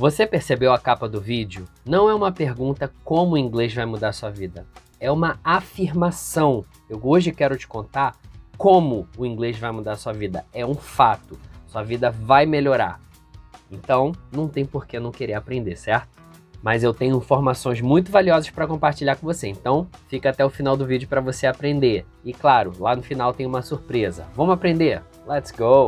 Você percebeu a capa do vídeo? Não é uma pergunta como o inglês vai mudar a sua vida. É uma afirmação. Eu hoje quero te contar como o inglês vai mudar a sua vida. É um fato. Sua vida vai melhorar. Então, não tem por que não querer aprender, certo? Mas eu tenho informações muito valiosas para compartilhar com você. Então, fica até o final do vídeo para você aprender. E claro, lá no final tem uma surpresa. Vamos aprender? Let's go!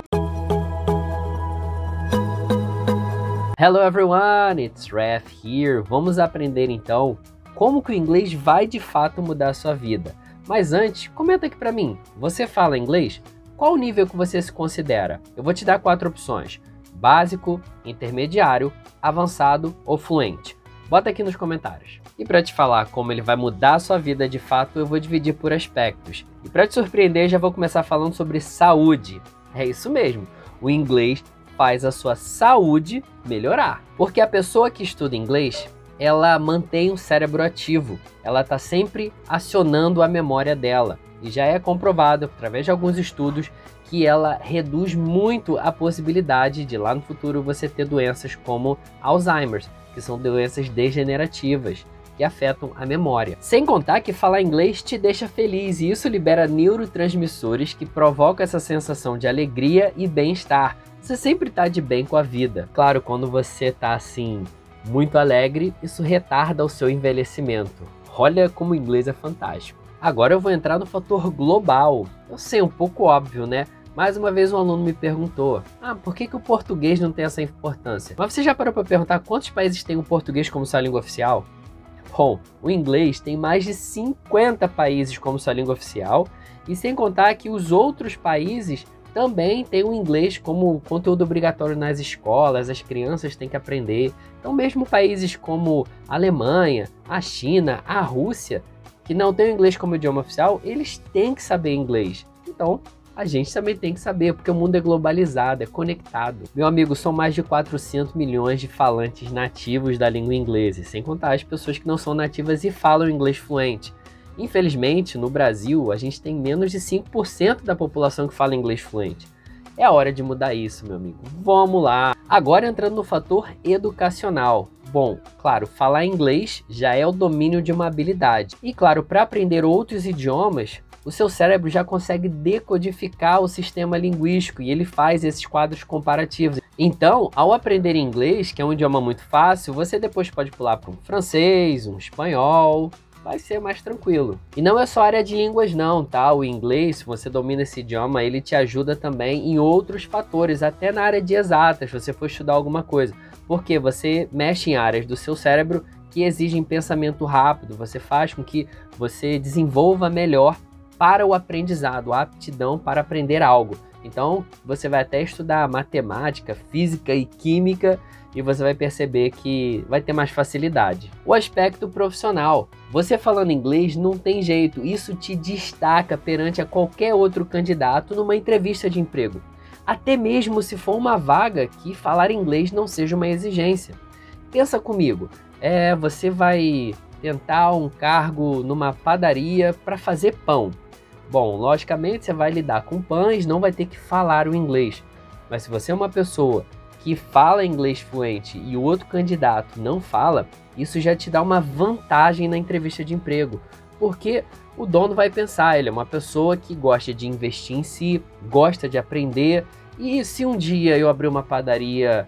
Hello everyone, it's Raf here. Vamos aprender então como que o inglês vai de fato mudar a sua vida. Mas antes, comenta aqui para mim, você fala inglês? Qual o nível que você se considera? Eu vou te dar 4 opções: básico, intermediário, avançado ou fluente. Bota aqui nos comentários. E para te falar como ele vai mudar a sua vida de fato, eu vou dividir por aspectos. E para te surpreender, já vou começar falando sobre saúde. É isso mesmo, o inglês faz a sua saúde melhorar. Porque a pessoa que estuda inglês, ela mantém o cérebro ativo. Ela está sempre acionando a memória dela. E já é comprovado, através de alguns estudos, que ela reduz muito a possibilidade de lá no futuro você ter doenças como Alzheimer, que são doenças degenerativas, que afetam a memória. Sem contar que falar inglês te deixa feliz e isso libera neurotransmissores que provocam essa sensação de alegria e bem-estar. Você sempre está de bem com a vida. Claro, quando você está assim, muito alegre, isso retarda o seu envelhecimento. Olha como o inglês é fantástico. Agora eu vou entrar no fator global. Eu sei, um pouco óbvio, né? Mais uma vez um aluno me perguntou, por que o português não tem essa importância? Mas você já parou para perguntar quantos países têm o português como sua língua oficial? Bom, o inglês tem mais de 50 países como sua língua oficial, e sem contar que os outros países também têm o inglês como conteúdo obrigatório nas escolas, as crianças têm que aprender. Então mesmo países como a Alemanha, a China, a Rússia, que não têm o inglês como idioma oficial, eles têm que saber inglês. Então a gente também tem que saber, porque o mundo é globalizado, é conectado. Meu amigo, são mais de 400 milhões de falantes nativos da língua inglesa, sem contar as pessoas que não são nativas e falam inglês fluente. Infelizmente, no Brasil, a gente tem menos de 5% da população que fala inglês fluente. É a hora de mudar isso, meu amigo. Vamos lá! Agora entrando no fator educacional. Bom, claro, falar inglês já é o domínio de uma habilidade. E claro, para aprender outros idiomas, o seu cérebro já consegue decodificar o sistema linguístico e ele faz esses quadros comparativos. Então, ao aprender inglês, que é um idioma muito fácil, você depois pode pular para um francês, um espanhol, vai ser mais tranquilo. E não é só área de línguas não, tá? O inglês, se você domina esse idioma, ele te ajuda também em outros fatores, até na área de exatas, se você for estudar alguma coisa. Porque você mexe em áreas do seu cérebro que exigem pensamento rápido, você faz com que você desenvolva melhor para o aprendizado, a aptidão para aprender algo. Então, você vai até estudar matemática, física e química e você vai perceber que vai ter mais facilidade. O aspecto profissional. Você falando inglês não tem jeito, isso te destaca perante a qualquer outro candidato numa entrevista de emprego. Até mesmo se for uma vaga que falar inglês não seja uma exigência. Pensa comigo, você vai tentar um cargo numa padaria para fazer pão. Bom, logicamente você vai lidar com pães, não vai ter que falar o inglês. Mas se você é uma pessoa que fala inglês fluente e o outro candidato não fala, isso já te dá uma vantagem na entrevista de emprego. Porque o dono vai pensar, ele é uma pessoa que gosta de investir em si, gosta de aprender. E se um dia eu abrir uma padaria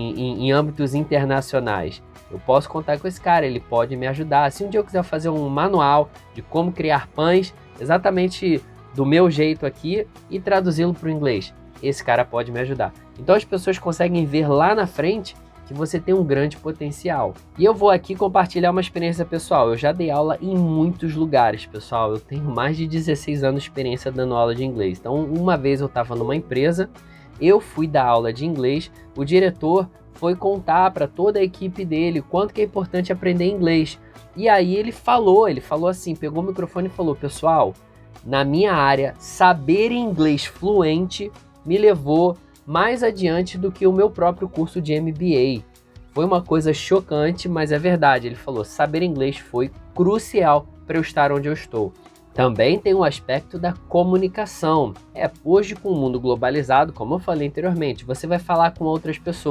em âmbitos internacionais, eu posso contar com esse cara, ele pode me ajudar. Se um dia eu quiser fazer um manual de como criar pães, exatamente do meu jeito aqui, e traduzi-lo para o inglês, esse cara pode me ajudar. Então as pessoas conseguem ver lá na frente que você tem um grande potencial. E eu vou aqui compartilhar uma experiência pessoal. Eu já dei aula em muitos lugares, pessoal. Eu tenho mais de 16 anos de experiência dando aula de inglês. Então uma vez eu estava numa empresa, eu fui dar aula de inglês, o diretor foi contar para toda a equipe dele quanto que é importante aprender inglês. E aí ele falou assim, pegou o microfone e falou: pessoal, na minha área, saber inglês fluente me levou mais adiante do que o meu próprio curso de MBA. Foi uma coisa chocante, mas é verdade. Ele falou, saber inglês foi crucial para eu estar onde eu estou. Também tem o aspecto da comunicação. Hoje com o mundo globalizado, como eu falei anteriormente, você vai falar com outras pessoas.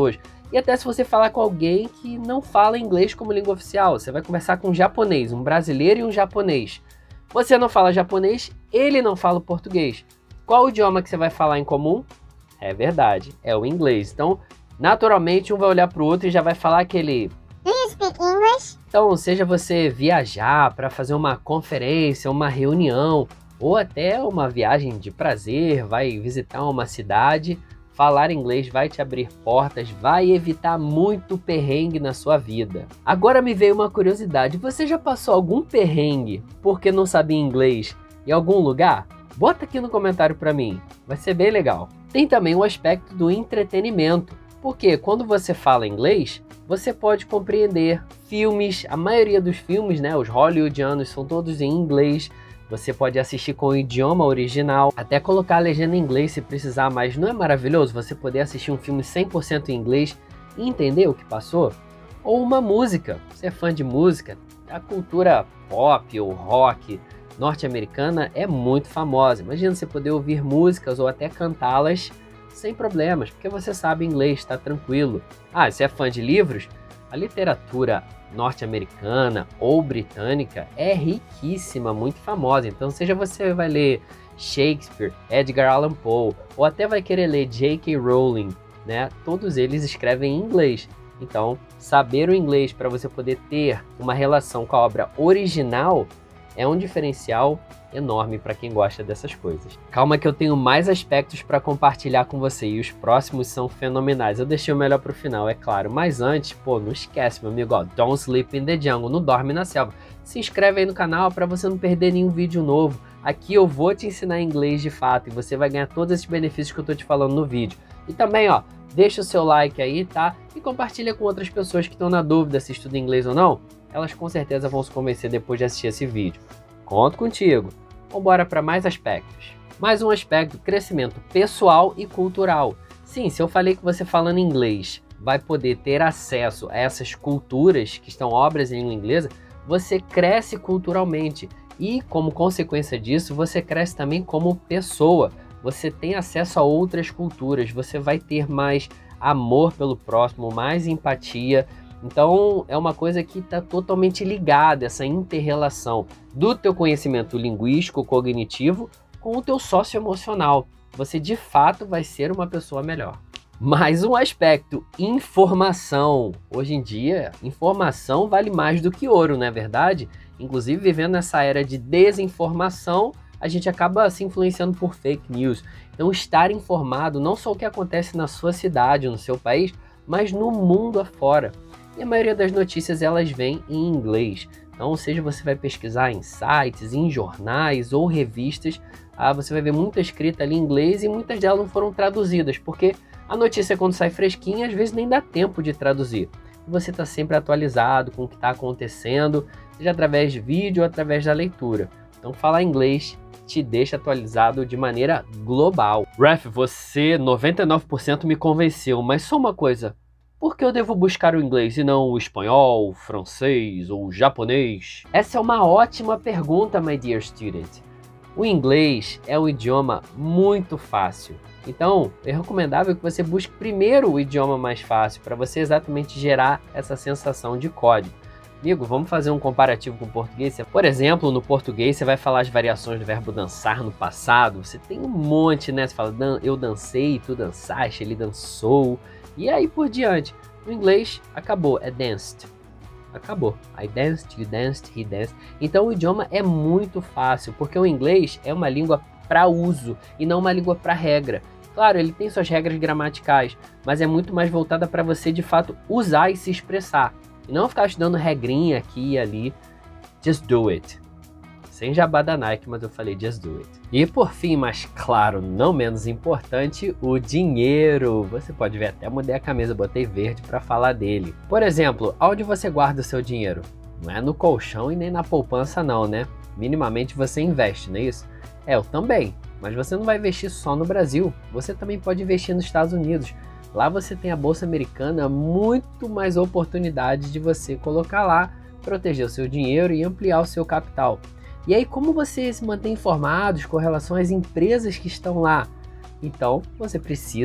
E até se você falar com alguém que não fala inglês como língua oficial, você vai conversar com um japonês, um brasileiro e um japonês. Você não fala japonês, ele não fala português. Qual o idioma que você vai falar em comum? É verdade, é o inglês. Então, naturalmente, um vai olhar para o outro e já vai falar aquele... Do you speak English? Então, seja você viajar para fazer uma conferência, uma reunião, ou até uma viagem de prazer, vai visitar uma cidade, falar inglês vai te abrir portas, vai evitar muito perrengue na sua vida. Agora me veio uma curiosidade, você já passou algum perrengue porque não sabia inglês em algum lugar? Bota aqui no comentário para mim, vai ser bem legal. Tem também o aspecto do entretenimento, porque quando você fala inglês, você pode compreender filmes, a maioria dos filmes, né, os hollywoodianos são todos em inglês. Você pode assistir com o idioma original, até colocar a legenda em inglês se precisar, mas não é maravilhoso você poder assistir um filme 100% em inglês e entender o que passou? Ou uma música, você é fã de música, a cultura pop ou rock norte-americana é muito famosa. Imagina você poder ouvir músicas ou até cantá-las sem problemas, porque você sabe inglês, está tranquilo. Ah, você é fã de livros? A literatura norte-americana ou britânica é riquíssima, muito famosa. Então, seja você vai ler Shakespeare, Edgar Allan Poe, ou até vai querer ler J.K. Rowling, né? Todos eles escrevem em inglês. Então, saber o inglês para você poder ter uma relação com a obra original é um diferencial enorme para quem gosta dessas coisas. Calma que eu tenho mais aspectos para compartilhar com você e os próximos são fenomenais. Eu deixei o melhor para o final, é claro. Mas antes, pô, não esquece, meu amigo, ó, Don't Sleep in the Jungle, não dorme na selva. Se inscreve aí no canal para você não perder nenhum vídeo novo. Aqui eu vou te ensinar inglês de fato e você vai ganhar todos esses benefícios que eu tô te falando no vídeo. E também, ó, deixa o seu like aí, tá? E compartilha com outras pessoas que estão na dúvida se estuda inglês ou não. Elas com certeza vão se convencer depois de assistir esse vídeo. Conto contigo. Vambora para mais aspectos. Mais um aspecto, crescimento pessoal e cultural. Sim, se eu falei que você falando inglês vai poder ter acesso a essas culturas que estão obras em língua inglesa, você cresce culturalmente e, como consequência disso, você cresce também como pessoa. Você tem acesso a outras culturas, você vai ter mais amor pelo próximo, mais empatia. Então, é uma coisa que está totalmente ligada, essa inter-relação do teu conhecimento linguístico, cognitivo, com o teu socioemocional. Você, de fato, vai ser uma pessoa melhor. Mais um aspecto, informação. Hoje em dia, informação vale mais do que ouro, não é verdade? Inclusive, vivendo nessa era de desinformação, a gente acaba se influenciando por fake news. Então, estar informado não só o que acontece na sua cidade ou no seu país, mas no mundo afora. E a maioria das notícias elas vêm em inglês. Então, seja você vai pesquisar em sites, em jornais ou revistas, você vai ver muita escrita ali em inglês e muitas delas não foram traduzidas, porque a notícia quando sai fresquinha, às vezes nem dá tempo de traduzir. Você está sempre atualizado com o que está acontecendo, seja através de vídeo ou através da leitura. Então, falar inglês te deixa atualizado de maneira global. Ref, você 99% me convenceu, mas só uma coisa. Por que eu devo buscar o inglês e não o espanhol, o francês ou o japonês? Essa é uma ótima pergunta, my dear student. O inglês é um idioma muito fácil. Então, é recomendável que você busque primeiro o idioma mais fácil para você exatamente gerar essa sensação de código. Amigo, vamos fazer um comparativo com o português? Por exemplo, no português você vai falar as variações do verbo dançar no passado. Você tem um monte, né? Você fala, eu dancei, tu dançaste, ele dançou. E aí por diante. No inglês, acabou, é danced. Acabou. I danced, you danced, he danced. Então o idioma é muito fácil, porque o inglês é uma língua para uso e não uma língua para regra. Claro, ele tem suas regras gramaticais, mas é muito mais voltada para você de fato usar e se expressar. E não ficar estudando regrinha aqui e ali. Just do it. Sem jabá da Nike, mas eu falei just do it. E por fim, mas claro, não menos importante, o dinheiro. Você pode ver, até mudei a camisa, botei verde para falar dele. Por exemplo, onde você guarda o seu dinheiro? Não é no colchão e nem na poupança não, né? Minimamente você investe, não é isso? Eu também, mas você não vai investir só no Brasil. Você também pode investir nos Estados Unidos. Lá você tem a Bolsa Americana, muito mais oportunidade de você colocar lá, proteger o seu dinheiro e ampliar o seu capital. E aí, como você se mantém informados com relação às empresas que estão lá? Então, você precisa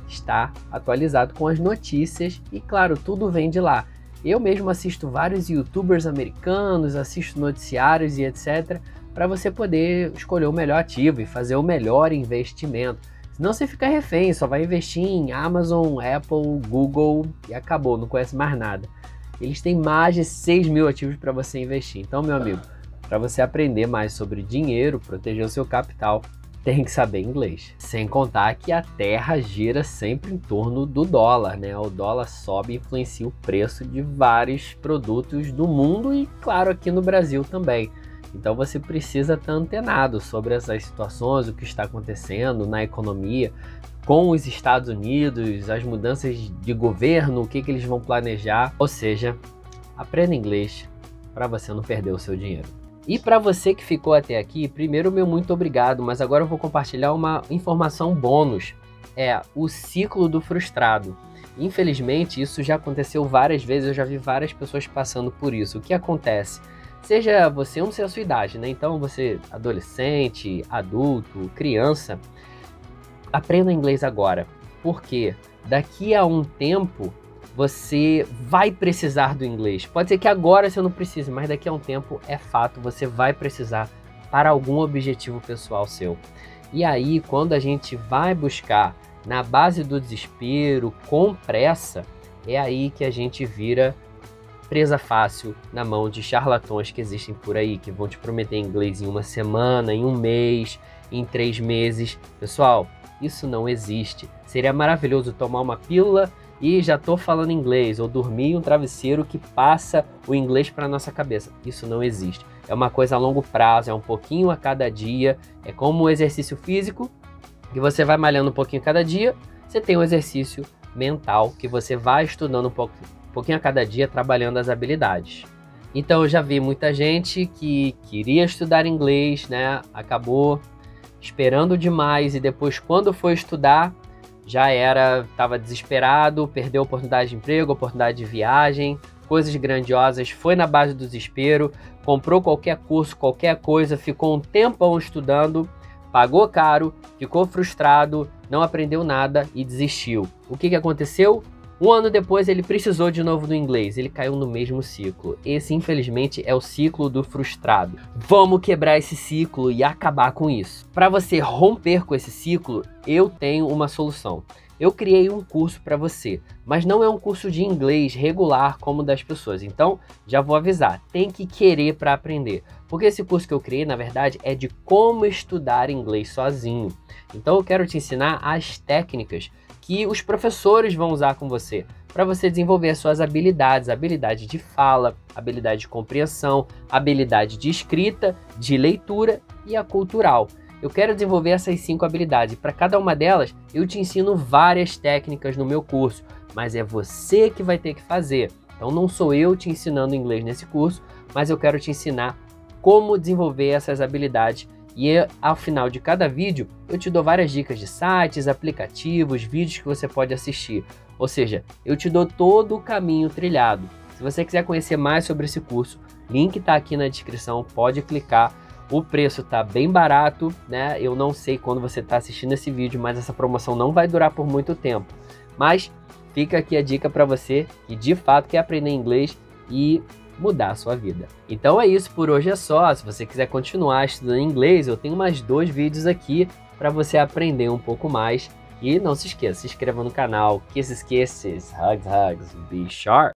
estar atualizado com as notícias e, claro, tudo vem de lá. Eu mesmo assisto vários youtubers americanos, assisto noticiários e etc, para você poder escolher o melhor ativo e fazer o melhor investimento. Senão você fica refém, só vai investir em Amazon, Apple, Google e acabou, não conhece mais nada. Eles têm mais de 6.000 ativos para você investir. Então, meu amigo, para você aprender mais sobre dinheiro, proteger o seu capital, tem que saber inglês. Sem contar que a terra gira sempre em torno do dólar, né? O dólar sobe e influencia o preço de vários produtos do mundo e, claro, aqui no Brasil também. Então você precisa estar antenado sobre essas situações, o que está acontecendo na economia, com os Estados Unidos, as mudanças de governo, o que eles vão planejar. Ou seja, aprenda inglês para você não perder o seu dinheiro. E para você que ficou até aqui, primeiro meu muito obrigado, mas agora eu vou compartilhar uma informação bônus. É o ciclo do frustrado. Infelizmente, isso já aconteceu várias vezes, eu já vi várias pessoas passando por isso. O que acontece? Seja você, eu não sei a sua idade, né? Então você, adolescente, adulto, criança, aprenda inglês agora. Porque daqui a um tempo você vai precisar do inglês. Pode ser que agora você não precise, mas daqui a um tempo é fato, você vai precisar para algum objetivo pessoal seu. E aí, quando a gente vai buscar na base do desespero, com pressa, é aí que a gente vira presa fácil na mão de charlatões que existem por aí, que vão te prometer inglês em uma semana, em um mês, em 3 meses. Pessoal, isso não existe. Seria maravilhoso tomar uma pílula e já tô falando inglês, ou dormir em um travesseiro que passa o inglês para nossa cabeça. Isso não existe. É uma coisa a longo prazo, é um pouquinho a cada dia, é como um exercício físico, que você vai malhando um pouquinho a cada dia, você tem um exercício mental, que você vai estudando um pouquinho a cada dia, trabalhando as habilidades. Então eu já vi muita gente que queria estudar inglês, né, acabou esperando demais e depois quando foi estudar, já estava desesperado, perdeu oportunidade de emprego, oportunidade de viagem, coisas grandiosas, foi na base do desespero, comprou qualquer curso, qualquer coisa, ficou um tempão estudando, pagou caro, ficou frustrado, não aprendeu nada e desistiu. O que aconteceu? 1 ano depois ele precisou de novo do inglês, ele caiu no mesmo ciclo. Esse, infelizmente, é o ciclo do frustrado. Vamos quebrar esse ciclo e acabar com isso. Para você romper com esse ciclo, eu tenho uma solução. Eu criei um curso para você, mas não é um curso de inglês regular como o das pessoas. Então, já vou avisar, tem que querer para aprender. Porque esse curso que eu criei, na verdade, é de como estudar inglês sozinho. Então, eu quero te ensinar as técnicas que os professores vão usar com você, para você desenvolver as suas habilidades, habilidade de fala, habilidade de compreensão, habilidade de escrita, de leitura e a cultural. Eu quero desenvolver essas 5 habilidades, e para cada uma delas eu te ensino várias técnicas no meu curso, mas é você que vai ter que fazer. Então não sou eu te ensinando inglês nesse curso, mas eu quero te ensinar como desenvolver essas habilidades. E ao final de cada vídeo, eu te dou várias dicas de sites, aplicativos, vídeos que você pode assistir. Ou seja, eu te dou todo o caminho trilhado. Se você quiser conhecer mais sobre esse curso, link está aqui na descrição, pode clicar. O preço está bem barato, né? Eu não sei quando você está assistindo esse vídeo, mas essa promoção não vai durar por muito tempo. Mas fica aqui a dica para você que de fato quer aprender inglês e mudar a sua vida. Então é isso, por hoje é só. Se você quiser continuar estudando inglês, eu tenho mais 2 vídeos aqui para você aprender um pouco mais. E não se esqueça, se inscreva no canal. Kisses, kisses, hugs, hugs, be sharp.